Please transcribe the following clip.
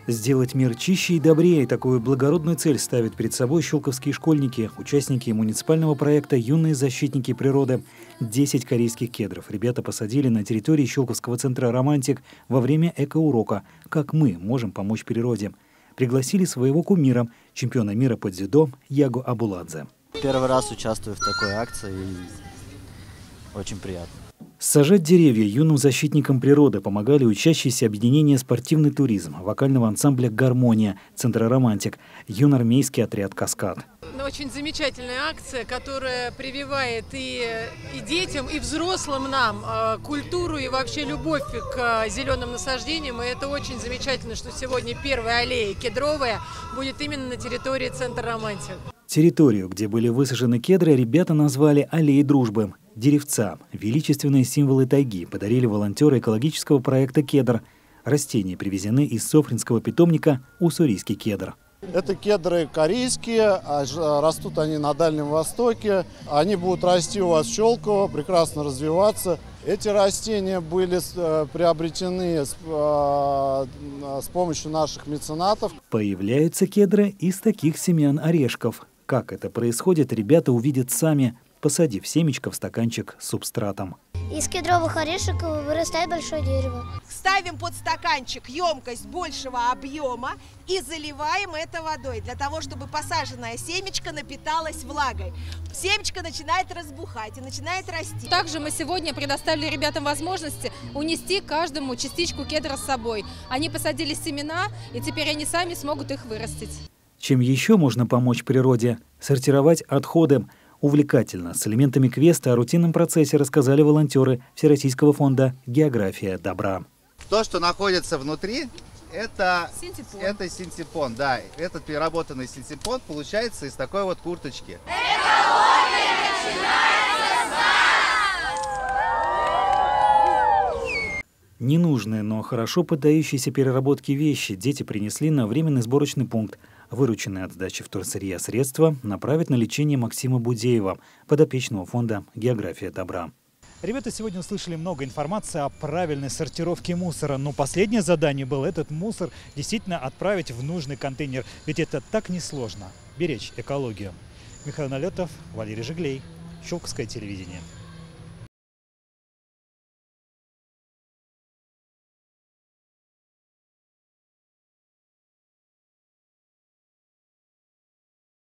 Сделать мир чище и добрее – такую благородную цель ставят перед собой щелковские школьники, участники муниципального проекта «Юные защитники природы». 10 корейских кедров ребята посадили на территории Щелковского центра «Романтик» во время экоурока «Как мы можем помочь природе». Пригласили своего кумира, чемпиона мира по дзюдо Ягу Абуладзе. Первый раз участвую в такой акции и очень приятно. Сажать деревья юным защитникам природы помогали учащиеся объединения «Спортивный туризм», вокального ансамбля «Гармония», Центра «Романтик», юноармейский отряд «Каскад». Очень замечательная акция, которая прививает и детям, и взрослым нам культуру и вообще любовь к зеленым насаждениям. И это очень замечательно, что сегодня первая аллея кедровая будет именно на территории Центра «Романтик». Территорию, где были высажены кедры, ребята назвали «Аллеей дружбы». Деревца, величественные символы тайги, подарили волонтеры экологического проекта «Кедр». Растения привезены из Софринского питомника «Уссурийский кедр». Это кедры корейские, растут они на Дальнем Востоке. Они будут расти у вас в Щелково, прекрасно развиваться. Эти растения были приобретены с помощью наших меценатов. Появляются кедры из таких семян орешков. Как это происходит, ребята увидят сами, посадив семечко в стаканчик с субстратом. Из кедровых орешек вырастает большое дерево. Ставим под стаканчик емкость большего объема и заливаем это водой, для того, чтобы посаженное семечко напиталось влагой. Семечко начинает разбухать и начинает расти. Также мы сегодня предоставили ребятам возможности унести каждому частичку кедра с собой. Они посадили семена, и теперь они сами смогут их вырастить. Чем еще можно помочь природе? Сортировать отходы. Увлекательно, с элементами квеста о рутинном процессе рассказали волонтеры Всероссийского фонда «География добра». То, что находится внутри, это синтепон. Да, этот переработанный синтепон получается из такой вот курточки. Ненужные, но хорошо поддающиеся переработке вещи дети принесли на временный сборочный пункт. Вырученные от сдачи вторсырья средства направят на лечение Максима Будеева, подопечного фонда «География добра». Ребята сегодня услышали много информации о правильной сортировке мусора, но последнее задание было этот мусор действительно отправить в нужный контейнер, ведь это так несложно – беречь экологию. Михаил Налетов, Валерий Жиглей, Щелковское телевидение.